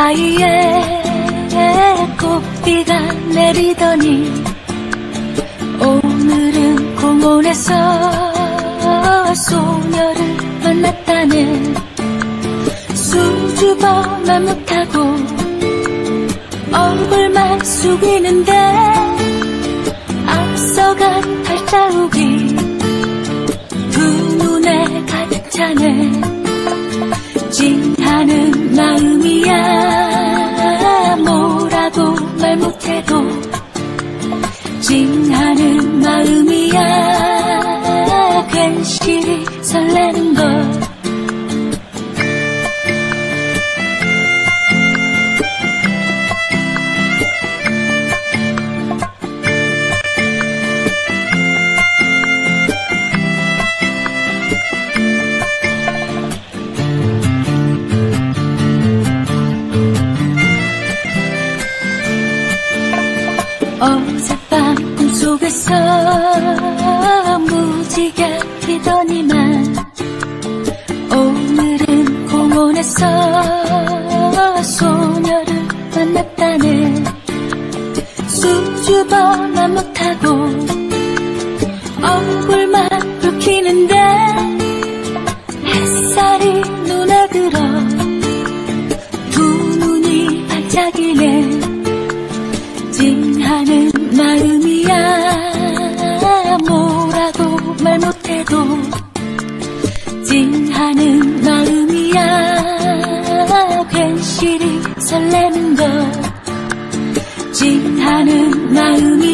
사이에 꽃비가 내리더니 오늘은 공원에서 소녀를 만났다네. 수줍어만 못하고 얼굴만 숙이는데 앞서간 발자국이 두 눈에 가득 차네. 찡하는 마음이야 뭐라고 말 못해도 찡하는 마음이야 괜시리 설레는 걸. 어젯밤 꿈속에서 무지개 피더니만 오늘은 공원에서 소녀를 만났다네. 수줍어만 못하고 얼굴만 붉히는데 햇살이 눈에 들어 두 눈이 반짝이네. 찡하는 마음이야 뭐라고 말 못해도 찡하는 마음이야 괜시리 설레는 걸. 찡하는 마음이